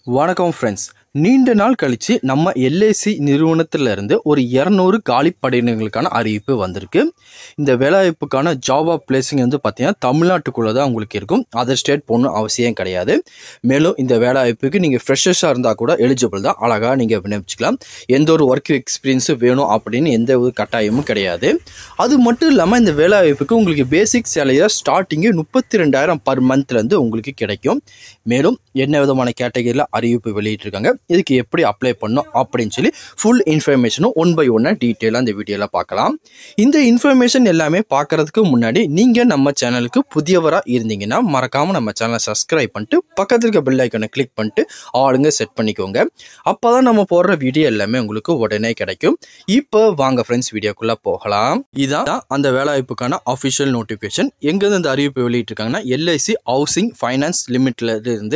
வணக்கம் ஃப்ரெண்ட்ஸ். நீண்ட நாள் கழித்து நம்ம எல்ஐசி நிறுவனத்திலிருந்து ஒரு 200 காலி பணியிடங்களுக்கான அறிவிப்பு வந்திருக்கு. இந்த வேலைவாய்ப்புக்கான ஜாப் பிளேசிங் பார்த்தீங்கன்னா தமிழ்நாட்டுக்குள்ளே தான் உங்களுக்கு இருக்கும். அதர் ஸ்டேட் போகணும் அவசியம் கிடையாது. மேலும் இந்த வேலைவாய்ப்புக்கு நீங்கள் ஃப்ரெஷர்ஸாக இருந்தால் கூட எலிஜிபிள் தான். அழகாக நீங்கள் விண்ணப்பிச்சிக்கலாம். எந்த ஒரு ஒர்க் எக்ஸ்பீரியன்ஸும் வேணும் அப்படின்னு எந்த ஒரு கட்டாயமும் கிடையாது. அது மட்டும் இல்லாமல் இந்த வேலைவாய்ப்புக்கு உங்களுக்கு பேசிக் சேலரியாக ஸ்டார்டிங்கு 32,000 பர் மந்த்லேருந்து உங்களுக்கு கிடைக்கும். மேலும் என்ன விதமான கேட்டகரியில் அறிவிப்பு வெளியிட்டிருக்காங்க, இதுக்கு எப்படி அப்ளை பண்ணணும் அப்படின்னு சொல்லி ஃபுல் இன்ஃபர்மேஷனும் ஒன் பை ஒன்னாக டீட்டெயிலாக இந்த வீடியோவில் பார்க்கலாம். இந்த இன்ஃபர்மேஷன் எல்லாமே பார்க்குறதுக்கு முன்னாடி நீங்கள் நம்ம சேனலுக்கு புதியவராக இருந்தீங்கன்னா மறக்காமல் நம்ம சேனலை சப்ஸ்கிரைப் பண்ணிட்டு பக்கத்தில் இருக்க பெல் ஐக்கனை கிளிக் பண்ணிட்டு ஆளுங்க செட் பண்ணிக்கோங்க. அப்போ தான் நம்ம போடுற வீடியோ எல்லாமே உங்களுக்கு உடனே கிடைக்கும். இப்போ வாங்க ஃப்ரெண்ட்ஸ் வீடியோக்குள்ளே போகலாம். இதான் அந்த வேலைவாய்ப்புக்கான அஃபிஷியல் நோட்டிஃபிகேஷன். எங்கேருந்து இந்த அறிவிப்பு வெளியிட்டிருக்காங்கன்னா எல்ஐசி ஹவுசிங் ஃபைனான்ஸ் லிமிட்ல இருந்து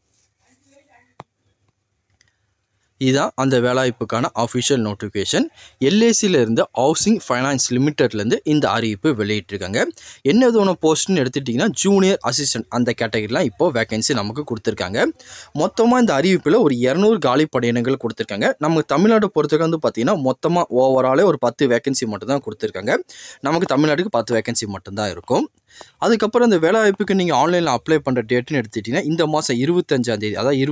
இதுதான் அந்த வேலைவாய்ப்புக்கான அஃபிஷியல் நோட்டிஃபிகேஷன். எல்ஐசியிலேருந்து ஹவுசிங் ஃபைனான்ஸ் லிமிட்டட்லேருந்து இந்த அறிவிப்பு வெளியிட்டிருக்காங்க. என்ன விதமான போஸ்ட்னு எடுத்துட்டிங்கன்னா ஜூனியர் அசிஸ்டன்ட் அந்த கேட்டகரிலாம் இப்போது வேகன்சி நமக்கு கொடுத்துருக்காங்க. மொத்தமாக இந்த அறிவிப்பில் ஒரு 200 காலி பணியிடங்கள் கொடுத்துருக்காங்க. நம்ம தமிழ்நாடு பொறுத்தவரைக்கும் பார்த்திங்கன்னா மொத்தமாக ஓவராலே ஒரு 10 வேகன்சி மட்டும்தான் கொடுத்துருக்காங்க. நமக்கு தமிழ்நாட்டுக்கு 10 வேகன்சி மட்டும்தான் இருக்கும். அதுக்கப்புறம் இந்த வேலைவாய்ப்புக்கு நீங்கள் ஆன்லைனில் அப்ளை பண்ணுற டேட்டுன்னு எடுத்துக்கிட்டிங்கன்னா இந்த மாதம் 25ஆம் தேதி, அதாவது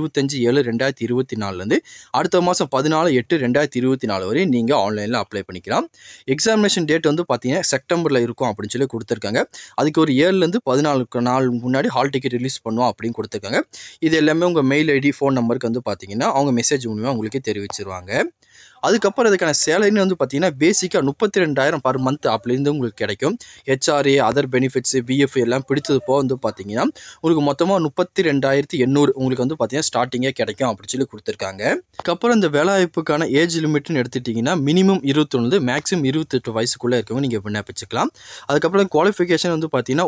25/7/2024 அடுத்த மாதம் 14/8/2024 வரை நீங்கள் ஆன்லைனில் அப்ளை பண்ணிக்கலாம். எக்ஸாமினேஷன் டேட் பார்த்தீங்கன்னா செப்டம்பரில் இருக்கும் அப்படின்னு சொல்லி கொடுத்துருக்காங்க. அதுக்கு ஒரு 7லேருந்து 14 நாள் முன்னாடி ஹால் டிக்கெட் ரிலீஸ் பண்ணுவோம் அப்படின்னு கொடுத்துருக்காங்க. இது எல்லாமே உங்கள் மெயில் ஐடி ஃபோன் நம்பருக்கு பார்த்தீங்கன்னா அவங்க மெசேஜ் மூலமாக உங்களுக்கு தெரிவிச்சிருவாங்க. அதுக்கப்புறம் இதுக்கான சேலரின்னு பார்த்தீங்கன்னா பேசிக்காக 32,000 பர் மந்த் அப்படிலேருந்து உங்களுக்கு கிடைக்கும். ஹெச்ஆர்ஏ அதர் பெனிஃபிட்ஸு பிஎஃப் எல்லாம் பிடித்தது போக பார்த்தீங்கன்னா உங்களுக்கு மொத்தமாக 32,800 உங்களுக்கு பார்த்தீங்கன்னா ஸ்டார்டிங்கே கிடைக்கும் அப்படின்னு சொல்லி கொடுத்துருக்காங்க. அதுக்கப்புறம் இந்த வேலைவாய்ப்புக்கான ஏஜ் லிமிட்னு எடுத்துட்டிங்கன்னா மினிமம் 21 மேக்ஸிமம் 28 வயசுக்குள்ளே இருக்கவங்க நீங்கள் விண்ணப்பிச்சுக்கலாம். அதுக்கப்புறம் குவாலிஃபிகேஷன் பார்த்தீங்கன்னா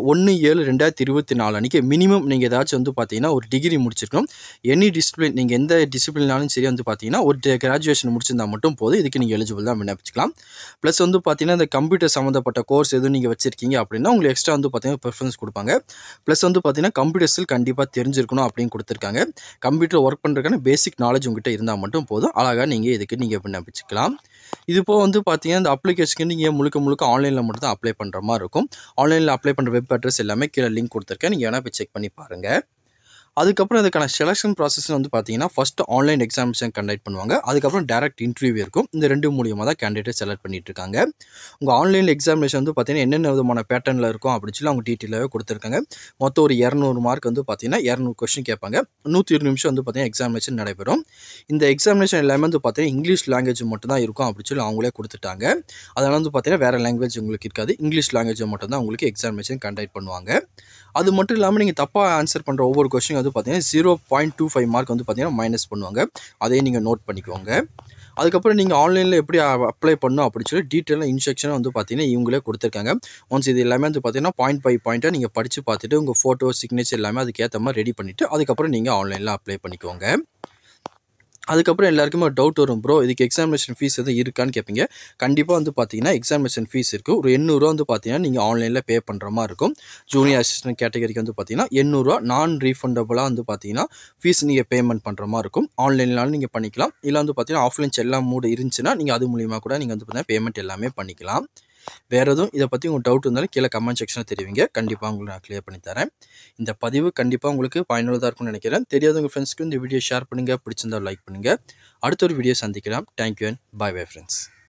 1/7/2024 அன்றைக்கி மினிமம் நீங்கள் ஏதாச்சும் பார்த்தீங்கன்னா ஒரு டிகிரி முடிச்சிருக்கணும். எனி டிசிப்ளின் நீங்கள் எந்த டிசிப்ளினாலும் சரி பார்த்தீங்கன்னா ஒரு கிராஜுவேஷன் முடிச்சிருந்தா மட்டும் போது இதுக்கு நீங்கள் எலிஜிபிள் தான் விண்ணப்பிச்சுக்கலாம். ப்ளஸ் பார்த்தீங்கன்னா இந்த கம்ப்யூட்டர் சம்மந்தப்பட்ட கோர்ஸ் எதுவும் நீங்கள் வச்சிருக்கீங்க அப்படின்னா உங்களுக்கு எக்ஸ்ட்ரா பார்த்தீங்கன்னா ப்ரிஃபரன்ஸ் கொடுப்பாங்க. ப்ளஸ் பார்த்தீங்கன்னா கம்ப்யூட்டர் ஸ்கில் கண்டிப்பாக தெரிஞ்சிருக்கணும் அப்படின்னு கொடுத்துருக்காங்க. கம்ப்யூட்டர் ஒர்க் பண்ணுறதுக்கான பேசிக் நாலேஜ் உங்கள்கிட்ட இருந்தால் மட்டும் போதும். அழகாக நீங்கள் இதுக்கு நீங்கள் விண்ணப்பிச்சுக்கலாம். இது போக பார்த்தீங்கன்னா இந்த அப்ளிகேஷனுக்கு நீங்கள் முழுக்க ஆன்லைனில் மட்டும் தான் அப்ளை பண்ணுற மாதிரி இருக்கும். ஆன்லைனில் அப்ளை பண்ணுற வெப் அட்ரஸ் எல்லாமே கீழே லிங்க் கொடுத்துருக்கேன். நீங்கள் வேணால் போய் செக் பண்ணி பாருங்கள். அதுக்கப்புறம் இதுக்கான செலெக்ஷன் ப்ராசஸ் பார்த்தீங்கன்னா ஃபஸ்ட்டு ஆன்லைன் எக்ஸாமினேஷன் கண்டக்ட் பண்ணுவாங்க. அதுக்கப்புறம் டேரக்ட் இன்டர்வியூ இருக்கும். இந்த 2 மூலியமாக தான் கேண்டிடேட் செலக்ட் பண்ணிட்டு இருக்காங்க. உங்கள் ஆன்லைன் எக்ஸாமினேஷன் பார்த்தீங்கன்னா என்னென்ன விதமான பேட்டர்னில் இருக்கும் அப்படின்னு சொல்லி அவங்க டீட்டெயிலாகவே கொடுத்துருக்காங்க. மொத்தம் ஒரு 200 மார்க் பார்த்தீங்கன்னா 200 கொஸ்டின் கேட்பாங்க. 120 நிமிஷம் பார்த்தீங்கன்னா எக்ஸாமினேஷன் நடைபெறும். இந்த எக்ஸாமினேஷன் எல்லாமே பார்த்தீங்கன்னா இங்கிலீஷ் லாங்குவேஜ் மட்டும் தான் இருக்கும் அப்படின்னு சொல்லி அவங்களே கொடுத்துட்டாங்க. அதனால் பார்த்தீங்கன்னா வேறு லாங்குவேஜ் உங்களுக்கு இருக்காது. இங்கிலீஷ் லாங்குவேஜ் மட்டும் தான் உங்களுக்கு எக்ஸாமினேஷன் கண்டக்ட் பண்ணுவாங்க. அது மட்டும் இல்லாமல் நீங்கள் தப்பாக ஆன்சர் பண்ணுற ஒவ்வொரு கொஸ்டின் பார்த்தீங்கன்னா 0.25 மார்க் பார்த்தீங்கன்னா மைனஸ் பண்ணுவாங்க. அதையும் நீங்கள் நோட் பண்ணிக்கோங்க. அதுக்கப்புறம் நீங்கள் ஆன்லைனில் எப்படி அப்ளை பண்ணணும் அப்படின்னு சொல்லி டீட்டெயிலாக இன்ஸ்ட்ரக்ஷனும் பார்த்தீங்கன்னா இவங்களே கொடுத்துருக்காங்க. ஒன்ஸ் இது எல்லாமே பார்த்தீங்கன்னா பாயிண்ட் பை பாயிண்ட்டாக நீங்கள் படித்து பார்த்துட்டு உங்கள் ஃபோட்டோ சிக்னேச்சர் எல்லாமே அதுக்கேற்ற மாதிரி ரெடி பண்ணிவிட்டு அதுக்கப்புறம் நீங்கள் ஆன்லைனில் அப்ளை பண்ணிக்கோங்க. அதுக்கப்புறம் எல்லாருக்குமே ஒரு டவுட் வரும், ப்ரோ இதுக்கு எக்ஸாமினேஷன் ஃபீஸ் எதுவும் இருக்கான்னு கேட்பீங்க. கண்டிப்பாக பார்த்தீங்கன்னா எக்ஸாமினேஷன் ஃபீஸ் இருக்குது. ஒரு 800 பார்த்தீங்கன்னா நீங்கள் ஆன்லைனில் பே பண்ணுற மாதிரி இருக்கும். ஜூனியர் அசிஸ்டன்ட் கேட்டகரிக்கு பார்த்தீங்கன்னா 800 நான் ரீஃபண்டபுளாக பார்த்தீங்கன்னா ஃபீஸ் நீங்கள் பேமெண்ட் பண்ணுற மாதிரி இருக்கும். ஆன்லைன்லாலும் நீங்கள் பண்ணிக்கலாம். இல்லை பார்த்தீங்கன்னா ஆஃப்லைன் எல்லாம் மூடு இருந்துச்சுன்னா நீங்கள் அது மூலியமாக கூட நீங்கள் பார்த்தீங்கன்னா பேமெண்ட் எல்லாமே பண்ணிக்கலாம். வேறு எதுவும் இதை பற்றி உங்களுக்கு டவுட் இருந்தாலும் கீழே கமெண்ட் செக்ஷனில் தெரிவிங்க. கண்டிப்பாக உங்களுக்கு நான் கிளியர் பண்ணி தரேன். இந்த பதிவு கண்டிப்பாக உங்களுக்கு பயனுள்ளதாக இருக்கும்னு நினைக்கிறேன். தெரியாதவங்க ஃப்ரெண்ட்ஸ்க்கு இந்த வீடியோ ஷேர் பண்ணுங்கள். பிடிச்சிருந்தால் லைக் பண்ணுங்கள். அடுத்த ஒரு வீடியோ சந்திக்கலாம். Thank you and bye friends.